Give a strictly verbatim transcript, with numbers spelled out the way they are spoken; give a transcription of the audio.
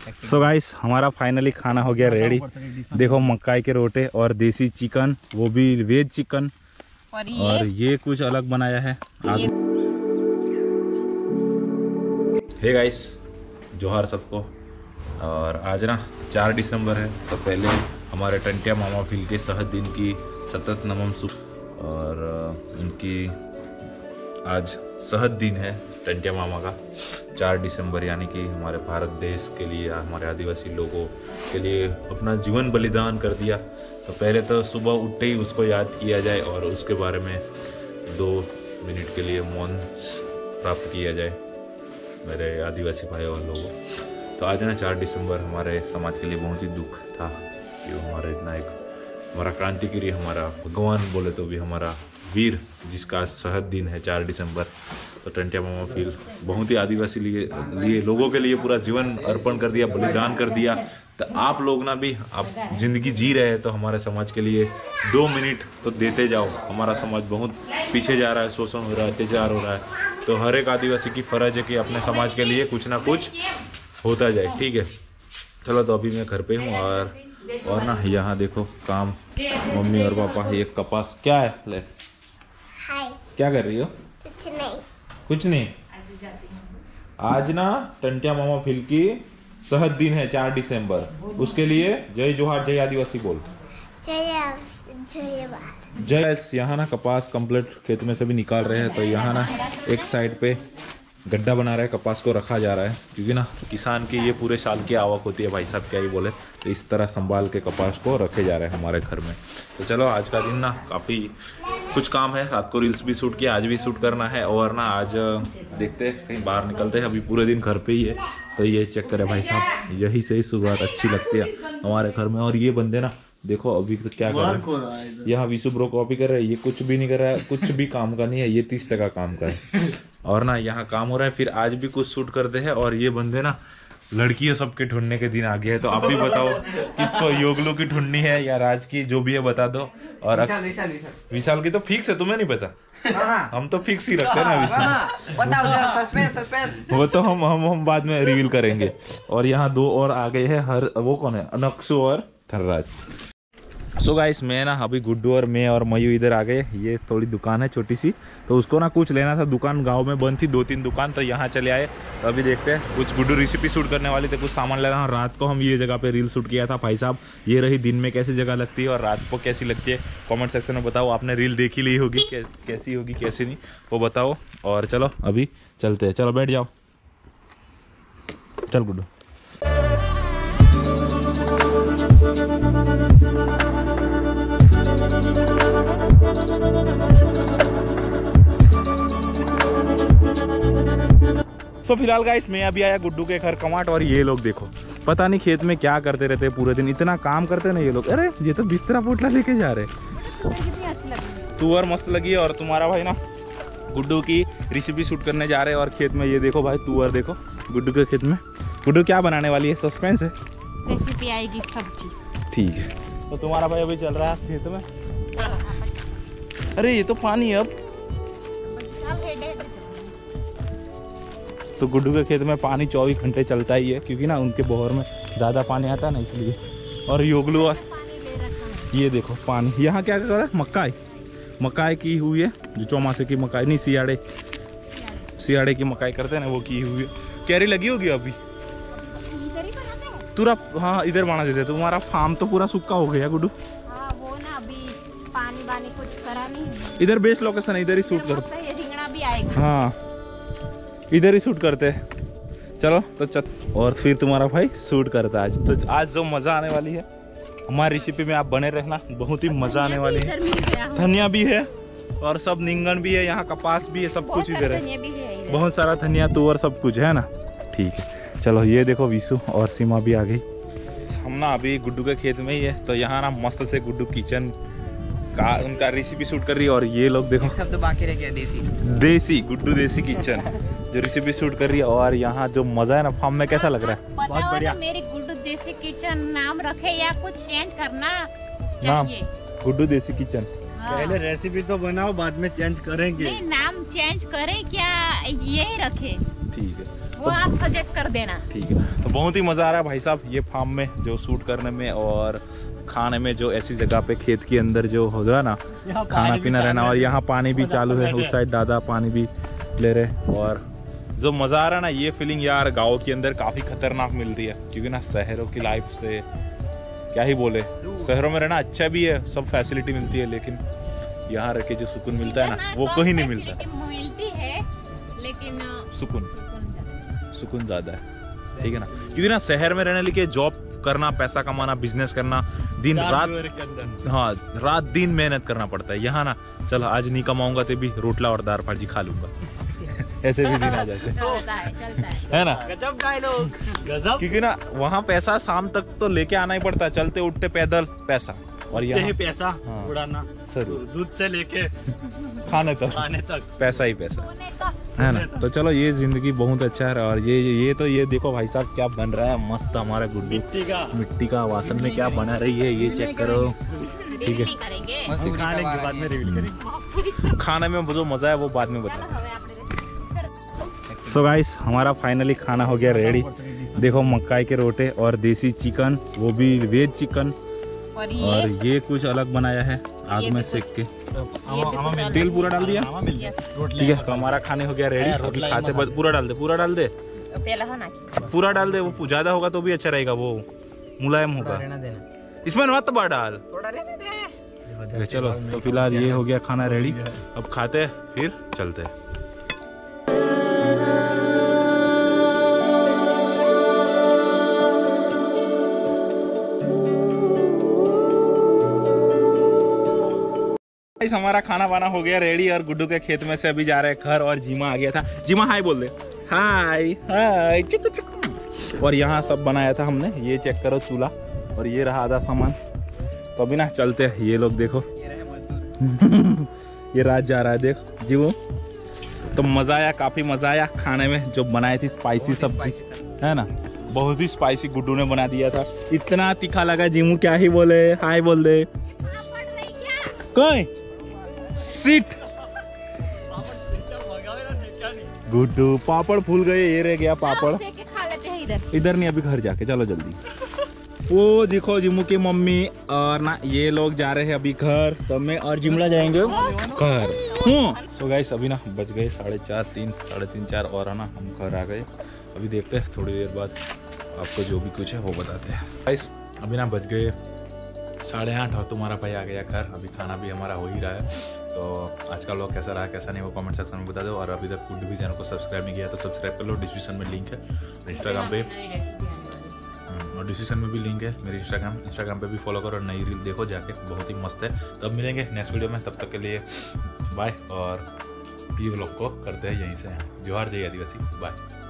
So guys हमारा finally खाना हो गया रेडी। देखो मक्काई के रोटे और देसी चिकन, वो भी वेज चिकन, और ये, और ये कुछ अलग बनाया है। हे गाइस, जोहार सबको। और आज ना चार दिसंबर है, तो पहले हमारे टंटिया मामा फिल के शहद दिन की सतत नमन सुख, और उनकी आज शहद दिन है टंटिया मामा का चार दिसंबर, यानी कि हमारे भारत देश के लिए, हमारे आदिवासी लोगों के लिए अपना जीवन बलिदान कर दिया। तो पहले तो सुबह उठते ही उसको याद किया जाए और उसके बारे में दो मिनट के लिए मौन प्राप्त किया जाए मेरे आदिवासी भाई और लोगों। तो आज ना चार दिसंबर हमारे समाज के लिए बहुत ही दुख था कि हमारा इतना एक हमारा क्रांतिकारी, हमारा भगवान बोले तो भी हमारा वीर, जिसका शहद दिन है चार दिसंबर। तो टंटिया मामा फिल बहुत ही आदिवासी लिए लिए लोगों के लिए पूरा जीवन अर्पण कर दिया, बलिदान कर दिया। तो आप लोग ना भी आप जिंदगी जी रहे हैं तो हमारे समाज के लिए दो मिनट तो देते जाओ। हमारा समाज बहुत पीछे जा रहा है, शोषण हो रहा है, अत्याचार हो रहा है। तो हर एक आदिवासी की फर्ज है कि अपने समाज के लिए कुछ ना कुछ होता जाए, ठीक है। चलो तो अभी मैं घर पे हूँ, और और ना यहाँ देखो काम, मम्मी और पापा ये कपास क्या है, ले हाय, क्या कर रही हो? कुछ नहीं कुछ नहीं। आज ना टंटिया मामा फिल की शहद दिन है चार दिसंबर, उसके लिए जय जोहार, जय आदिवासी बोल। जय जय जय। यहाँ ना कपास कंप्लीट खेत में से भी निकाल रहे हैं, तो यहाँ ना एक साइड पे गड्ढा बना रहा है, कपास को रखा जा रहा है, क्योंकि ना किसान की ये पूरे साल की आवक होती है भाई साहब, क्या ही बोले। तो इस तरह संभाल के कपास को रखे जा रहे हैं हमारे घर में। तो चलो आज का दिन ना काफ़ी कुछ काम है, रात को रील्स भी शूट किया, आज भी शूट करना है, और ना आज देखते हैं कहीं बाहर निकलते हैं। अभी पूरे दिन घर पे ही है, तो ये चेक करें भाई साहब, यही से ही शुरुआत अच्छी लगती है हमारे घर में। और ये बंदे ना देखो अभी तो क्या कर रहे हैं, यहाँ विशु ब्रो कॉपी कर रहे हैं, ये कुछ भी नहीं कर रहा है, कुछ भी काम का नहीं है, ये तीस टका काम का है। और ना यहाँ काम हो रहा है, फिर आज भी कुछ शूट करते हैं। और ये बंदे ना लड़कियों सबके ढूंढने के दिन आ गया है, तो आप भी बताओ किसको, योगलू की ढूंढनी है या राज की, जो भी है बता दो। और विशाल, विशाल, विशाल की तो फिक्स है, तुम्हें नहीं पता? हम तो फिक्स ही रखते हैं ना विशाल, वो तो हम हम हम बाद में रिवील करेंगे। और यहाँ दो और आ गए हैं, हर वो कौन है, अनक्षु और थर्राज। सो so गाइस, मैं ना अभी गुड्डू और मैं और मयू इधर आ गए। ये थोड़ी दुकान है छोटी सी, तो उसको ना कुछ लेना था, दुकान गांव में बंद थी दो तीन दुकान, तो यहाँ चले आए। तो अभी देखते हैं, कुछ गुड्डू रेसिपी शूट करने वाले थे, कुछ सामान लेना। रात को हम ये जगह पे रील शूट किया था भाई साहब, ये रही दिन में कैसी जगह लगती है और रात को कैसी लगती है, कॉमेंट सेक्शन में बताओ। आपने रील देखी ली होगी, कैसी होगी कैसी नहीं, वो बताओ। और चलो अभी चलते हैं, चलो बैठ जाओ, चल गुड्डू। तो फिलहाल गाइस मैं अभी आया गुड्डू के घर कमाट, और ये लोग देखो पता नहीं खेत में क्या करते रहते हैं पूरे दिन, इतना काम करते हैं ना ये लोग। अरे ये तो बिस्तरा पोटला लेके जा रहे हैं। तुअर मस्त लगी है, और तुम्हारा भाई ना गुड्डू की रेसिपी शूट करने जा रहे हैं। और खेत में ये देखो भाई, तुअर देखो गुड्डू के खेत में। गुड्डू क्या बनाने वाली है, सस्पेंस है, रेसिपी आएगी सब्जी। ठीक है। तो तुम्हारा भाई अभी चल रहा है खेत में। अरे ये तो पानी है अब, तो गुड्डू के खेत में पानी चौबीस घंटे चलता ही है, क्योंकि ना उनके बोहर में ज़्यादा पानी आता है ना, इसलिए। और योगलू और ये देखो पानी, यहाँ क्या कर रहा है, मकाई मकाई की हुई है, जो चौमासे की मकाई नहीं, सियाड़े सियाड़े की मकाई करते हैं ना, वो की हुई है। कैरी लगी होगी अभी पूरा, हाँ इधर बना देते। तुम्हारा फार्म तो पूरा सूखा हो गया गुड्डू। हाँ, वो ना अभी पानी वानी कुछ करा नहीं। इधर बेस्ट लोकेशन है, इधर ही शूट करते हैं, रिंगना भी आएगा। हाँ इधर ही शूट करते हैं, चलो तो चल। और फिर तुम्हारा भाई शूट करता है आज। तो आज जो मज़ा आने वाली है हमारी रेसिपी में, आप बने रहना, बहुत ही मज़ा आने वाली है। धनिया भी है और सब निंगन भी है, यहाँ कपास भी है, सब कुछ इधर है, बहुत सारा धनिया तुअर सब कुछ है ना। ठीक है चलो, ये देखो विशु और सीमा भी आ गई। हम ना अभी गुड्डू के खेत में ही है, तो यहाँ ना मस्त से गुड्डू किचन का उनका रेसिपी शूट कर रही है। और ये लोग देखो सब तो बाकी रह गया, देसी देसी गुड्डू देसी किचन जो रेसिपी शूट कर रही है। और यहाँ जो मजा है ना फार्म में, कैसा लग रहा है? बहुत बढ़िया। मेरी गुड्डू देसी किचन नाम रखे या कुछ चेंज करना नाम गुड्डू देसी किचन। हाँ। पहले रेसिपी तो बनाओ, बाद में चेंज करेंगे। नहीं, नाम चेंज करें क्या, यही रखे। ठीक है। वो आप सजेस्ट कर देना। ठीक है, तो बहुत ही मज़ा आ रहा है भाई साहब ये फार्म में जो शूट करने में और खाने में, जो ऐसी जगह पे खेत के अंदर जो होगा ना खाना पीना रहना। और यहाँ पानी भी चालू है, उस साइड दादा पानी भी ले रहे। और जो मज़ा आ रहा है ना, ये फीलिंग यार गाँव के अंदर काफ़ी खतरनाक मिलती है, क्योंकि ना शहरों की लाइफ से क्या ही बोले, शहरों में रहना अच्छा भी है, सब फैसिलिटी मिलती है, लेकिन यहाँ रह के जो सुकून मिलता है ना वो कहीं नहीं मिलता। मिलती है लेकिन सुकून सुकून ज़्यादा है, ठीक है ना। क्योंकि ना शहर में रहने लेके जॉब करना, पैसा कमाना, बिजनेस करना, दिन रात, हाँ रात दिन मेहनत करना पड़ता है। यहाँ ना चलो आज नहीं कमाऊंगा तो भी रोटला और दाल भाजी खा लूंगा ऐसे भी दिन आ जाते चलता है, चलता है। है ना। गजब डायलॉग, गजब। क्योंकि ना वहाँ पैसा शाम तक तो लेके आना ही पड़ता है, चलते उठते पैदल पैसा, और यहाँ पैसा हाँ, उड़ाना दूध से लेके खाने तक खाने तक पैसा ही पैसा सोने का है ना। तो चलो ये जिंदगी बहुत अच्छा है। और ये ये तो ये देखो भाई साहब क्या बन रहा है मस्त, हमारा गुड्डू मिट्टी का मिट्टी का वासन में क्या बना रही है ये चेक करो। ठीक है, नहीं करेंगे। खाने के बाद में रिवील करेंगे। खाने में जो मजा है वो बाद में बता। सो गाइस हमारा फाइनली खाना हो गया रेडी। देखो मक्काई के रोटे और देसी चिकन, वो भी वेज चिकन, और ये, और ये कुछ अलग बनाया है आग में सेक के, तेल पूरा डाल दिया। ठीक है, तो हमारा खाने हो गया रेडी, अभी खाते बस। पूरा डाल दे, पूरा डाल दे, तेल हो ना पूरा डाल दे। वो ज्यादा होगा तो भी अच्छा रहेगा, वो मुलायम होगा, इसमें मत बा डाल। चलो तो फिलहाल ये हो गया खाना रेडी, अब खाते फिर चलते। हमारा खाना वाना हो गया रेडी, और गुड्डू के खेत में से अभी जा रहे हैं घर, और जीमा आ गया था। जीमा हाय बोल दे, हाय हाय चुक चुक। और यहाँ सब बनाया था हमने, ये चेक करो चूल्हा, और ये रहा आधा सामान। तो अभी ना चलते हैं, ये लोग देखो ये रात जा रहा है देख जीवो। तो मजा आया, काफी मजा आया खाने में, जो बनाई थी स्पाइसी सब्जी है ना, बहुत ही स्पाइसी गुड्डू ने बना दिया था, इतना तीखा लगा। जीमू क्या ही बोले, हाय बोल दे कोई सीट। गुड्डू पापड़ फूल गए, ये रह गया पापड़। खा लेते हैं इधर इधर नहीं, अभी घर जाके, चलो जल्दी। वो देखो जिमू की मम्मी और ना ये लोग जा रहे हैं अभी घर, तो मैं और जिमला जाएंगे घर। हूँ सो गाइस अभी ना बज गए साढ़े चार, तीन साढ़े तीन चार, और है ना हम घर आ गए। अभी देखते हैं थोड़ी देर बाद आपको जो भी कुछ है वो बताते हैं। गाइस अभी ना बज गए साढ़े आठ, और तुम्हारा भाई आ गया घर। अभी खाना भी हमारा हो ही रहा है। तो आज का व्लॉग कैसा रहा कैसा नहीं वो कमेंट सेक्शन में बता दो। और अभी तक गुड्डू भी चैनल को सब्सक्राइब नहीं किया तो सब्सक्राइब कर लो, डिस्क्रिप्शन में लिंक है। इंस्टाग्राम पे और डिस्क्रिप्शन में भी लिंक है मेरी इंस्टाग्राम इंस्टाग्राम पे भी फॉलो करो, और नई रील देखो जाके, बहुत ही मस्त है। तब मिलेंगे नेक्स्ट वीडियो में, तब तक के लिए बाय। और ये व्लॉग को करते हैं यहीं से, जोहार जय आदिवासी, बाय।